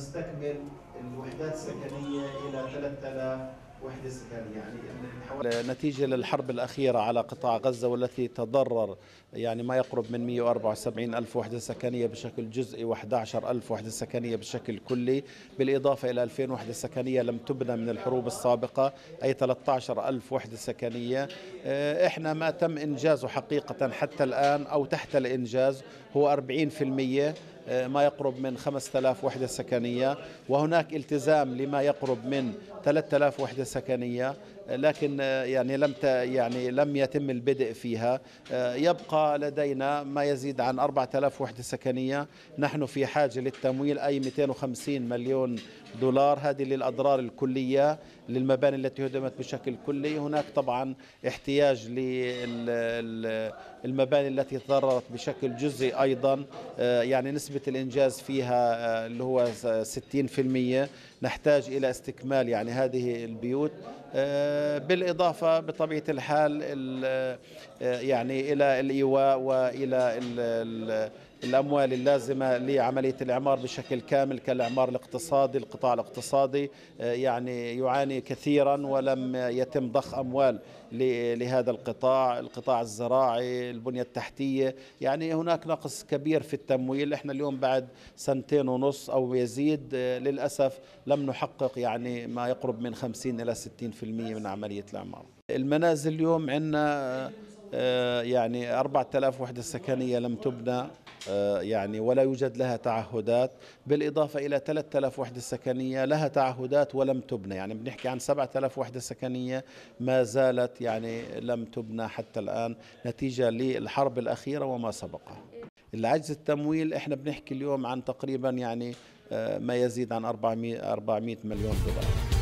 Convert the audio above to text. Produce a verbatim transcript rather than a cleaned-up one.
نستكمل الوحدات السكنية إلى ثلاثة آلاف وحدة سكنية. يعني نتيجة للحرب الأخيرة على قطاع غزة والتي تضرر يعني ما يقرب من مئة وأربعة وسبعين ألف وحدة سكنية بشكل جزئي وأحد عشر ألف وحدة سكنية بشكل كلي، بالإضافة إلى ألفين وحدة سكنية لم تبنى من الحروب السابقة، أي ثلاثة عشر ألف وحدة سكنية. إحنا ما تم إنجازه حقيقة حتى الآن أو تحت الإنجاز هو أربعين بالمئة، ما يقرب من خمسة آلاف وحدة سكنية، وهناك التزام لما يقرب من ثلاثة آلاف وحدة سكنية، لكن يعني لم يعني لم يتم البدء فيها. يبقى لدينا ما يزيد عن أربعة آلاف وحدة سكنية، نحن في حاجة للتمويل أي مئتين وخمسين مليون دولار، هذه للأضرار الكلية للمباني التي هدمت بشكل كلي. هناك طبعا احتياج للمباني التي تضررت بشكل جزئي أيضا، يعني نسبة الإنجاز فيها اللي هو ستين بالمئة، نحتاج إلى استكمال يعني هذه البيوت، بالإضافة بطبيعة الحال يعني إلى الإيواء وإلى الأموال اللازمة لعملية الإعمار بشكل كامل كالإعمار الاقتصادي. القطاع الاقتصادي يعني يعاني كثيرا ولم يتم ضخ أموال لهذا القطاع، القطاع الزراعي، البنية التحتية، يعني هناك نقص كبير في التمويل. احنا اليوم بعد سنتين ونص أو يزيد للأسف لم نحقق يعني ما يقرب من خمسين إلى ستين بالمئة من عملية الإعمار. المنازل اليوم عندنا يعني أربعة آلاف وحدة سكنية لم تبنى يعني ولا يوجد لها تعهدات، بالإضافة إلى ثلاثة آلاف وحدة سكنية لها تعهدات ولم تبنى، يعني بنحكي عن سبعة آلاف وحدة سكنية ما زالت يعني لم تبنى حتى الآن نتيجة للحرب الأخيرة وما سبقها. العجز التمويل احنا بنحكي اليوم عن تقريبا يعني ما يزيد عن أربعمئة مليون دولار.